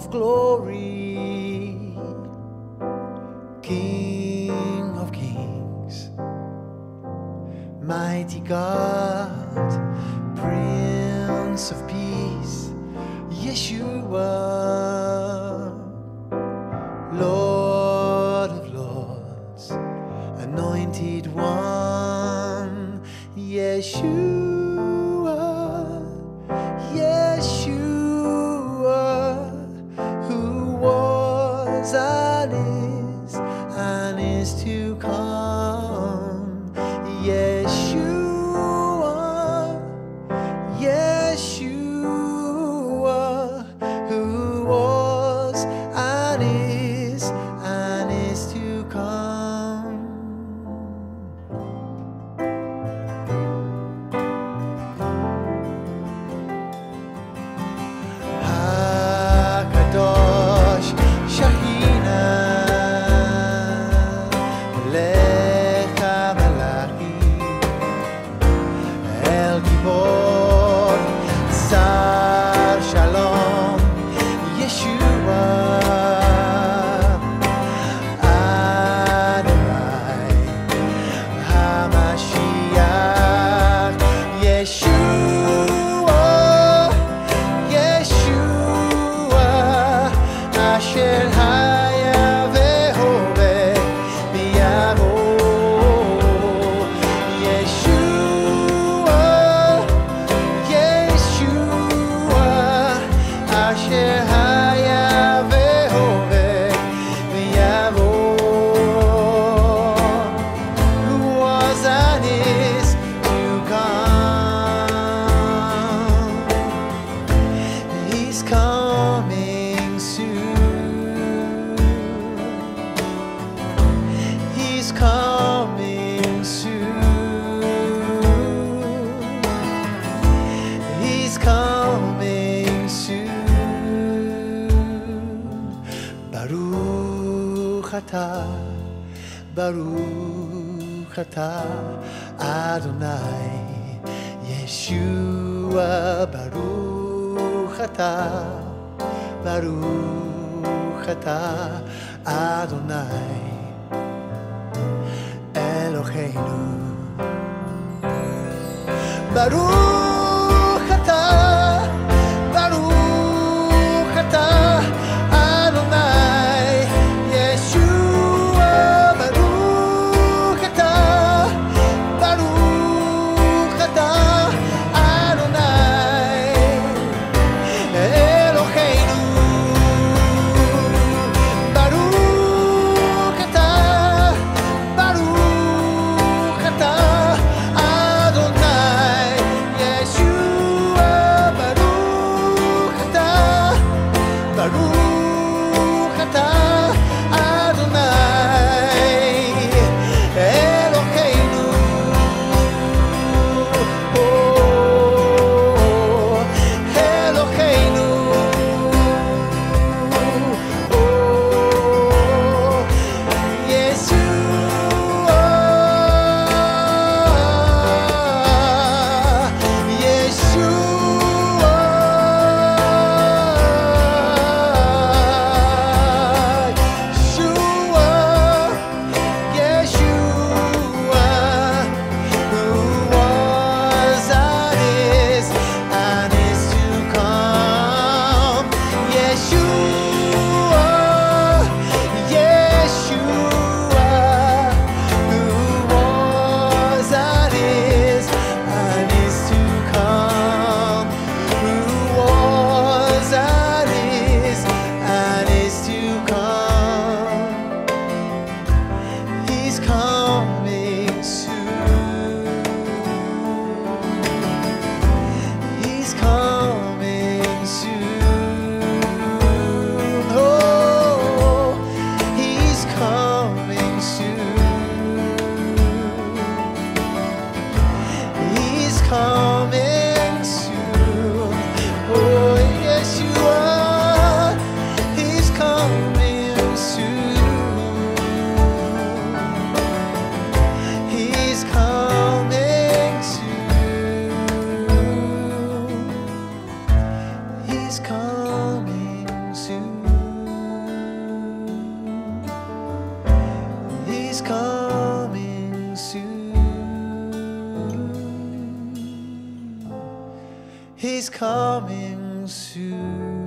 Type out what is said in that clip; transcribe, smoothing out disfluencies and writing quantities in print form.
of glory, King of kings, mighty God, Prince of peace, Yeshua, Lord of lords, anointed one, Yeshua, Yeshua, who was and is to come, Yeshua, Yeshua, who was and is to come. HaKadosh Shahina Lecha Malachim El Gibor Sar Shalom Yeshua Adonai HaMashiach Yeshua, Yeshua Asher Haya Vehove Biyavo, Yeshua, Yeshua Asher Haya Vehove Biyavo, who was and is to come. He's coming soon. He's coming soon. He's coming soon. Baruch atah, Baruch atah, Adonai, Yeshua, Baruch atah, Baruch atah, Adonai, Eloheinu. Baruch atah, Baruch atah, Adonai, Yeshua, Baruch atah, Baruch atah, Adonai, Eloheinu. Baruch atah, Baruch atah, Adonai, He's coming soon. He's coming soon.